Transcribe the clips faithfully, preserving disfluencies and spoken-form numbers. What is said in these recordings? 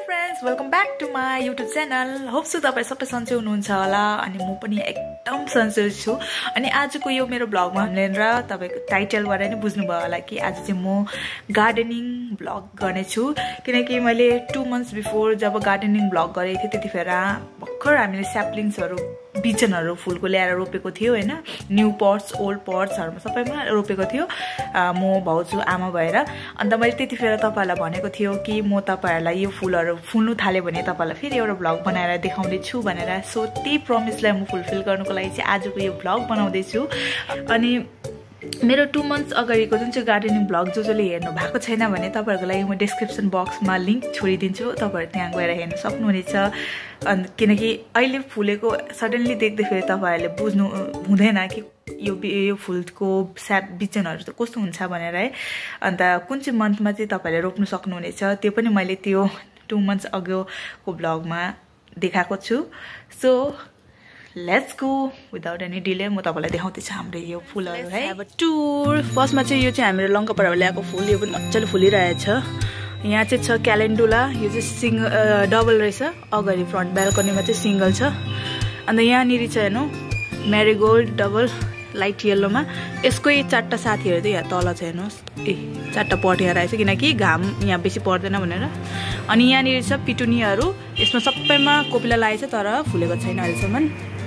Friends, welcome back to my YouTube channel. Hope so तपाईं सबै सन्चै हुनुहुन्छ होला अनि म पनि एकदम सन्चै छु। अनि आजको यो मेरो ब्लगमा लिएर तपाईको टाइटलबाट नै बुझ्नुभयो होला कि आज चाहिँ म गार्डनिङ ब्लग गर्ने छु, किनकि मैले टु मन्थ्स बिफोर जब गार्डनिङ ब्लग गरेको थिएँ त्यतिखेर भर्खर हामीले स्याप्लिङ्सहरू बिजनहरू फुलको ल्याएर रोपेको थियो हैन। न्यू पट्स ओल्ड पट्सहरुमा सबैमा रोपेको थियो म भाउजू आमा भएर। अन्त मैले त्यतिखेर तपाईहरुलाई भनेको थियो कि म तपाईहरुलाई यो फुलहरु फुल्नु थाल्यो भने तपाईहरुलाई फेरि एउटा ब्लग बनाएर देखाउने छु भनेर। सो त्यही प्रमिसलाई म फुलफिल गर्नको लागि चाहिँ आजको यो ब्लग बनाउँदै छु। अनि मेरो टु मन्थ्स अगाडिको जुन चाहिँ गार्डनिङ ब्लग जो जसले हेर्नु भएको छैन भने तपाईहरुको लागि म डिस्क्रिप्सन बक्समा लिंक छोडिदिन्छु, तपाईहरु त्यहाँ गएर हेर्न सक्नुहुनेछ। अनि किनकि अहिले फुलेको सडनली देख्दाखेरि तपाईहरुले बुझ्नु हुँदैन कि यो यो फुलको स्याप बिजनहरु त कस्तो हुन्छ भनेर है। अन्त कुन चाहिँ मन्थमा चाहिँ तपाईहरुले रोप्नु सक्नुहुनेछ त्यो पनि मैले त्यो टु मन्थ्स अगोको ब्लगमा देखाएको छु। So let's go without any delay म तपाईलाई देखाउँदैछु हाम्रो यो फुलहरु है। अब टुर फर्स्टमा चाहिँ यो चाहिँ हाम्रो लङ्कापाडाबाट ल्याएको फुल, यो पनि मजाले फुलिरहेछ। यहाँ चाहिँ छ क्यालेन्डुला, यो चाहिँ सिंगल डबल रहेछ, अगाडि फ्रन्ट ब्याल्कनीमा चाहिँ सिंगल छ। अन्त यहाँनिर छ हेर्नु म्यारीगोल्ड डबल लाइट येल्लोमा, यसकै चारवटा साथीहरू चाहिँ यहाँ तल छ हेर्नुहोस्। ए चारवटा पट यहाँ रहेछ किनकि घाम यहाँ बेसी पर्दैन भनेर। अनि यहाँनिर छ पिटुनियाहरू, यसमा सबैमा कोपिला लागेको छ तर फुलेको छैन अहिलेसम्म।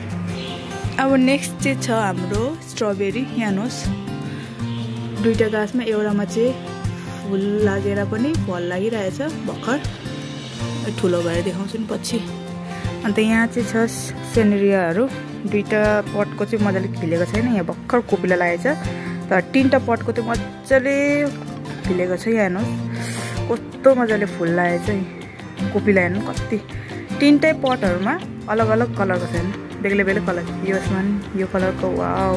अब नेक्स्ट चाहिँ छ हाम्रो स्ट्रबेरी, यहाँ हेर्नुहोस् दुईवटा गाछमा एउटामा चाहिँ फुल लागेर पनि फल लागिरहेछ भर्खर, ठुलो भएर देखाउँछु नि पछि। अन्त यहाँ चाहिँ छ सेनेरियाहरू, दुईवटा पटको चाहिँ मजाले खिलेको छैन, यहाँ भर्खर कोपिला लागेछ। तर तिनवटा पटको चाहिँ मजाले खिलेको छ। यहाँ हेर्नुहोस् कस्तो मजाले फुल लागेछ, कोपिला हेर्नु कति। तिनटै पटहरूमा अलग अलग कलरको छैन, बेग्लै बेग्लै कलर। यसमा यो कलरको वाउ,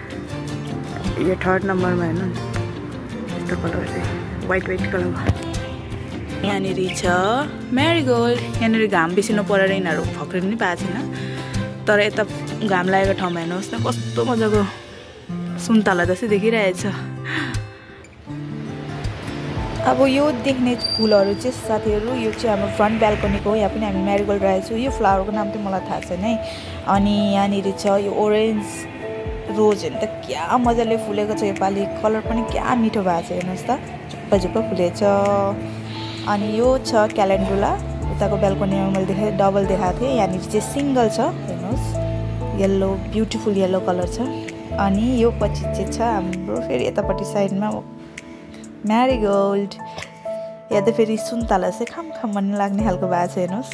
यो थर्ड नम्बरमा हेर्नु यस्तो कलर चाहिँ वाइट वाइट कलर। यहाँनिर छ म्यारीगोल्ड, यहाँनिर घाम बेसी नपरेर यिनीहरू फक्रिनु पनि पाएको छैन, तर यता घाम लागेको ठाउँमा हेर्नुहोस् न कस्तो मजाको सुन्तला जस्तै देखिरहेछ। अब यो देख्ने फुलहरू चाहिँ साथीहरू यो चाहिँ हाम्रो फ्रन्ट ब्याल्कनीको हो। यहाँ पनि हामी म्यारीगोल्ड राखेको छु, यो फ्लावरको नाम चाहिँ मलाई थाहा छैन है। अनि यहाँनिर छ यो ओरेन्ज रोज, हेर्नु त क्या मजाले फुलेको छ योपालि, कलर पनि क्या मिठो भएको छ हेर्नुहोस् त, झुप्पा झुप्पा फुलेछ। अनि यो छ क्यालेन्डुला, उताको ब्याल्कनीमा मैले देखाएँ डबल देखाएको थिएँ, यहाँनिर चाहिँ सिङ्गल छ हेर्नुहोस्, येल्लो ब्युटिफुल येल्लो कलर छ। अनि यो पछि चाहिँ छ हाम्रो फेरि यतापट्टि साइडमा म्यारीगोल्ड, या त फेरि सुन्तला चाहिँ खाम खाम भन्ने लाग्ने खालको भएको छ हेर्नुहोस्।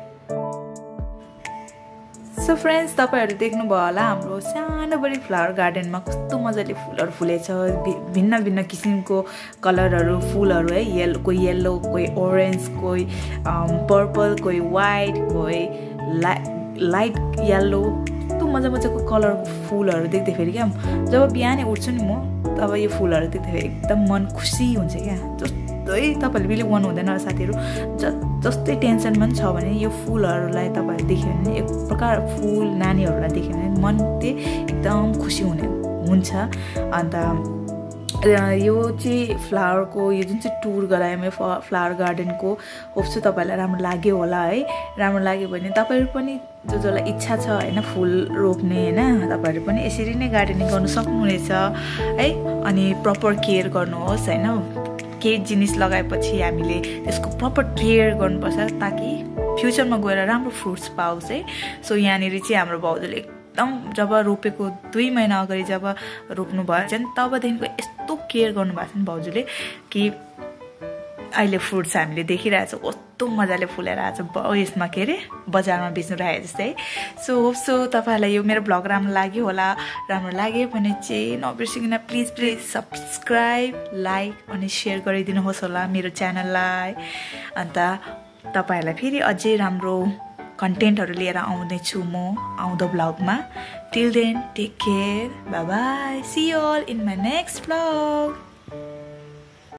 सो फ्रेन्ड्स, तपाईँहरू देख्नुभयो होला हाम्रो सानोबडी फ्लावर गार्डनमा कस्तो मजाले फुलहरू फुलेछ, भिन्न भिन्न किसिमको कलरहरू फुलहरू है। येल्लो कोही येल्लो, कोही ओरेन्ज, कोही पर्पल, कोही वाइट, कोही लाइट लाइट येल्लो, कस्तो मजा मजाको कलरको फुलहरू देख्दाखेरि क्या जब बिहानै उठ्छु नि म तब यो फुलहरू देख्दाखेरि एकदम मन खुसी हुन्छ क्या। जस्तै तपाईँहरूले बिलिभ गर्नु हुँदैन साथीहरू, ज जस्तै टेन्सनमा पनि छ भने यो फुलहरूलाई तपाईँहरूले देख्यो भने एक प्रकार फुल नानीहरूलाई देख्यो भने मन चाहिँ एकदम खुसी हुने हुन्छ। अन्त यो चाहिँ फ्लावरको यो जुन चाहिँ टुर गराएँ मैले फ्लावर गार्डनको, होप्छु तपाईँहरूलाई राम्रो लाग्यो होला है। राम्रो लाग्यो भने तपाईँहरू पनि जो जसलाई इच्छा छ होइन फुल रोप्ने होइन, तपाईँहरू पनि यसरी नै गार्डनिङ गर्नु सक्नुहुनेछ है। अनि प्रपर केयर गर्नुहोस् होइन, केही जिनिस लगाएपछि हामीले त्यसको प्रपर केयर गर्नुपर्छ ताकि फ्युचरमा गएर राम्रो फ्रुट्स पाओस् है। सो यहाँनिर चाहिँ हाम्रो भाउजूले एकदम जब रोपेको दुई महिना अगाडि जब रोप्नु भयो चाहिँ तबदेखिको यस्तो केयर गर्नुभएको छ नि भाउजूले कि अहिले फ्रुट्स हामीले देखिरहेछौँ कस्तो मजाले फुलेर आएको छ यसमा के अरे बजारमा बेच्नु राखेको जस्तै। सो होप्सो तपाईँहरूलाई यो मेरो ब्लग राम्रो लाग्यो होला, राम्रो लाग्यो भने चाहिँ नबिर्सिकन प्लिज प्लिज सब्सक्राइब लाइक अनि सेयर गरिदिनुहोस् होला मेरो च्यानललाई। अन्त तपाईँहरूलाई फेरि अझै राम्रो कन्टेन्टहरू लिएर आउँदैछु म आउँदो ब्लगमा। Till then take care, bye bye, see you all in my next blog.